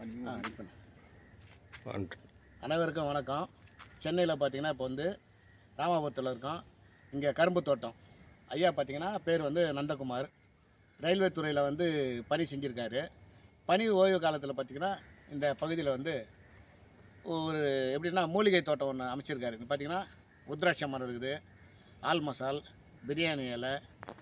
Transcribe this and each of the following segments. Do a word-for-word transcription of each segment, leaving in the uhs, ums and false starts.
அனைவருக்கும் வணக்கம். சென்னையில் பார்த்தீங்கன்னா இப்போ வந்து ராமாபுரத்தில் இருக்கோம். இங்கே கரும்பு தோட்டம். ஐயா பார்த்தீங்கன்னா பேர் வந்து நந்தகுமார். ரயில்வே துறையில் வந்து பணி செஞ்சுருக்காரு. பணி ஓய்வு காலத்தில் பார்த்திங்கன்னா இந்த பகுதியில் வந்து ஒரு எப்படின்னா மூலிகை தோட்டம் ஒன்று அமைச்சிருக்காரு. பார்த்திங்கன்னா உத்ராட்ச மரம் இருக்குது, ஆல் மசால், பிரியாணி இலை,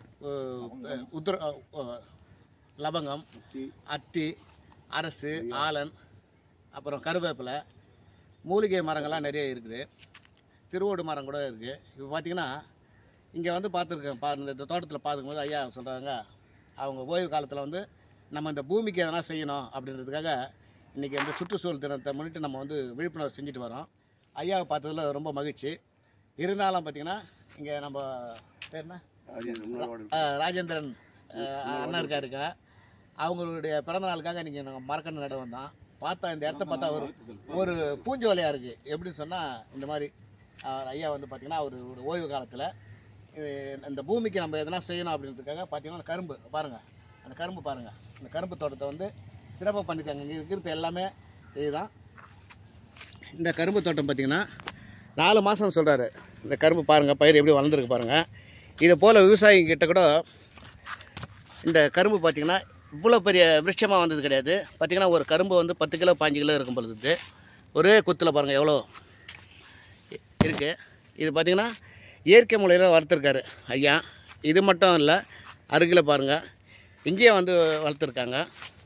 உத்ர லவங்கம், அத்தி, அரசு, ஆலன், அப்புறம் கருவேப்பிலை, மூலிகை மரங்கள்லாம் நிறைய இருக்குது. திருவோடு மரம் கூட இருக்குது. இப்போ பார்த்திங்கன்னா இங்கே வந்து பார்த்துருக்கேன் பா இந்த தோட்டத்தில் பார்க்கும்போது ஐயா சொல்கிறாங்க, அவங்க ஓய்வு காலத்தில் வந்து நம்ம இந்த பூமிக்கு எதனா செய்யணும் அப்படின்றதுக்காக இன்றைக்கி இந்த சுற்றுச்சூழல் தினத்தை முன்னிட்டு நம்ம வந்து விழிப்புணர்வு செஞ்சுட்டு வரோம். ஐயாவை பார்த்ததில் ரொம்ப மகிழ்ச்சி. இருந்தாலும் பார்த்திங்கன்னா இங்கே நம்ம பேர் என்ன ராஜேந்திரன் அண்ணா இருக்காருங்க. அவங்களுடைய பிறந்த நாளுக்காக இன்றைக்கி நாங்கள் மரக்கன்று நட வந்தோம். பார்த்தா இந்த இடத்த பார்த்தா ஒரு ஒரு பூஞ்சோலையாக இருக்குது. எப்படின்னு சொன்னால் இந்த மாதிரி ஐயா வந்து பார்த்திங்கன்னா ஒரு ஒரு ஓய்வு காலத்தில் இந்த பூமிக்கு நம்ம எதனா செய்யணும் அப்படின்றதுக்காக பார்த்திங்கன்னா அந்த கரும்பு பாருங்கள், அந்த கரும்பு பாருங்கள், இந்த கரும்பு தோட்டத்தை வந்து சிறப்பாக பண்ணியிருக்காங்க. இங்கே இருக்கிறது எல்லாமே இதுதான். இந்த கரும்பு தோட்டம் பார்த்திங்கன்னா நாலு மாதம் சொல்கிறாரு. இந்த கரும்பு பாருங்கள், பயிர் எப்படி வளர்ந்துருக்கு பாருங்கள். இதை போல் விவசாயிங்கிட்ட கூட இந்த கரும்பு பார்த்திங்கன்னா இவ்வளோ பெரிய விருட்சமாக வந்தது கிடையாது. பார்த்திங்கன்னா ஒரு கரும்பு வந்து பத்து கிலோ பாஞ்சு கிலோ இருக்கும் பொழுது ஒரே குத்தில் பாருங்கள் எவ்வளோ இருக்குது. இது பார்த்திங்கன்னா இயற்கை முறையில் வளர்த்துருக்காரு ஐயா. இது மட்டும் இல்லை, அருகில் பாருங்கள் இங்கேயே வந்து வளர்த்துருக்காங்க.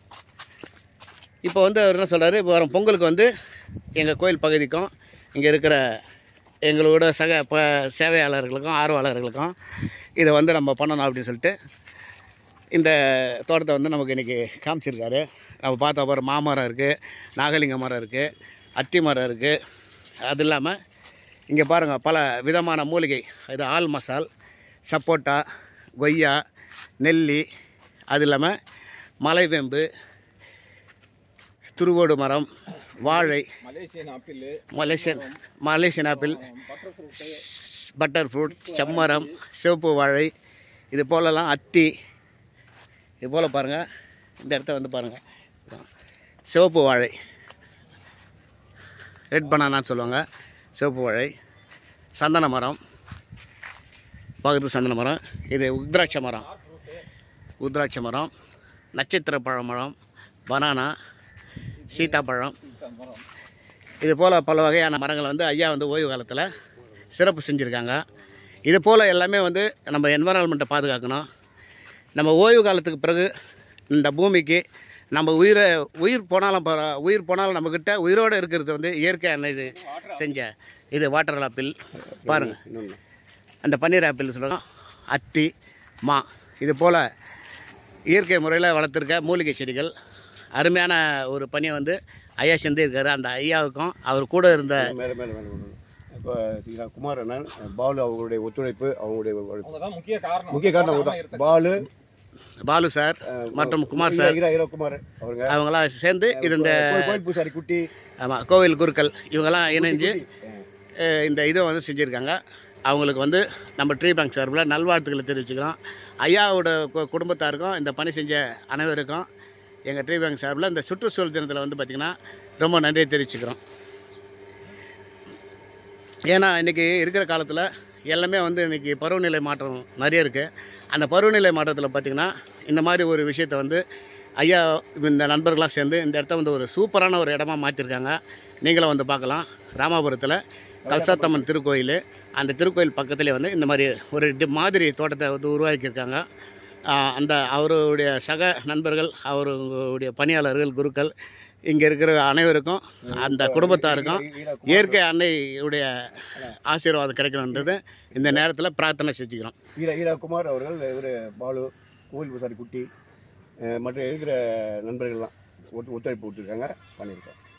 இப்போ வந்து அவர் என்ன சொல்கிறாரு, இப்போ வரும் பொங்கலுக்கு வந்து எங்கள் கோயில் பகுதிக்கும் இங்கே இருக்கிற எங்களோட சக ப சேவையாளர்களுக்கும் ஆர்வலர்களுக்கும் இதை வந்து நம்ம பண்ணணும் அப்படின்னு சொல்லிட்டு இந்த தோட்டத்தை வந்து நமக்கு இன்றைக்கி காமிச்சிருக்காரு. நம்ம பார்த்த அப்புறம் மாமரம் இருக்குது, நாகலிங்க மரம் இருக்குது, அத்தி மரம் இருக்குது. அது இல்லாமல் இங்கே பாருங்கள் பல விதமான மூலிகை. இது ஆல் மசால், சப்போட்டா, கொய்யா, நெல்லி, அது இல்லாமல் மலைவேம்பு, துருவோடு மரம், வாழை, Malaysian apple, Malaysian Malaysian apple, butter fruit, செம்மரம், சிவப்பு வாழை, இது போலலாம் அத்தி. இது போல் பாருங்கள், இந்த இடத்த வந்து பாருங்கள், சிவப்பு வாழை, ரெட் பனானான்னு சொல்லுவாங்க, சிவப்பு வாழை, சந்தன மரம், பக்கத்து சந்தன மரம், இது உத்ராட்ச மரம், உத்ராட்ச மரம், நட்சத்திர பழமரம், பனானா, சீத்தாப்பழம், இது போல் பல வகையான மரங்களை வந்து ஐயா வந்து ஓய்வு காலத்தில் சிறப்பு செஞ்சுருக்காங்க. இது போல் எல்லாமே வந்து நம்ம என்வரான்மெண்ட்டை பாதுகாக்கணும். நம்ம ஓய்வு காலத்துக்கு பிறகு இந்த பூமிக்கு நம்ம உயிரை உயிர் போனாலும் உயிர் போனாலும் நம்மக்கிட்ட உயிரோடு இருக்கிறது வந்து இயற்கை இது செஞ்ச இது வாட்டர் ஆப்பிள் பாருங்கள், அந்த பன்னீர் ஆப்பிள் சொல்கிறோம், அத்தி, மா, இது போல் இயற்கை முறையில் வளர்த்துருக்க மூலிகை செடிகள். அருமையான ஒரு பணியை வந்து ஐயா செஞ்சுருக்காரு. அந்த ஐயாவுக்கும் அவர் கூட இருந்த மேலே மேலே மேலே இப்போ குமாரண்ணன், பாலு அவங்களுடைய ஒத்துழைப்பு, அவங்களுடைய முக்கிய காரணம் முக்கிய காரணம் பாலு பாலு சார் மற்றும் குமார் சார், குமார் அவங்க அவங்களாம் சேர்ந்து இது இந்த கோயில் பூசாரி குட்டி, ஆமாம் கோவில் குருக்கள் இவங்கெல்லாம் இணைஞ்சு இந்த இதை வந்து செஞ்சுருக்காங்க. அவங்களுக்கு வந்து நம்ம ட்ரீ பேங்க் சார்பில் நல்வாழ்த்துக்களை தெரிவிச்சுக்கிறோம். ஐயாவோட குடும்பத்தாருக்கும் இந்த பணி செஞ்ச அனைவருக்கும் எங்கள் ட்ரீ பேங்க் சார்பில் இந்த சுற்றுச்சூழல் தினத்தில் வந்து பார்த்திங்கன்னா ரொம்ப நன்றியை தெரிவிச்சுக்கிறோம். ஏன்னா இன்றைக்கி இருக்கிற காலத்தில் எல்லாமே வந்து இன்றைக்கி பருவநிலை மாற்றம் நிறைய இருக்குது. அந்த பருவநிலை மாற்றத்தில் பார்த்திங்கன்னா இந்த மாதிரி ஒரு விஷயத்தை வந்து ஐயா இந்த நண்பர்களாக சேர்ந்து இந்த இடத்த வந்து ஒரு சூப்பரான ஒரு இடமா மாற்றிருக்காங்க. நீங்களும் வந்து பார்க்கலாம். ராமாபுரத்தில் கல்சாத்தம்மன் திருக்கோயில், அந்த திருக்கோயில் பக்கத்துலேயே வந்து இந்த மாதிரி ஒரு மாதிரி தோட்டத்தை வந்து உருவாக்கியிருக்காங்க. அந்த அவருடைய சக நண்பர்கள், அவருடைய பணியாளர்கள், குருக்கள், இங்கே இருக்கிற அனைவருக்கும் அந்த குடும்பத்தாருக்கும் இயற்கை அன்னையுடைய ஆசீர்வாதம் கிடைக்கணுன்றது இந்த நேரத்தில் பிரார்த்தனை செஞ்சுக்கிறோம். ஈரா ஈரா குமார் அவர்கள், இவர் பாலு, கோவில் பூசாரி குட்டி, மற்ற இருக்கிற நண்பர்கள்லாம் ஒத்துழைப்பு விட்டுருக்காங்க, பண்ணியிருக்கோம்.